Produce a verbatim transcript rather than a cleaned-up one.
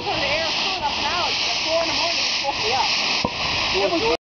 for the air is cool enough now. It's at four in the morning. It's supposed to be up.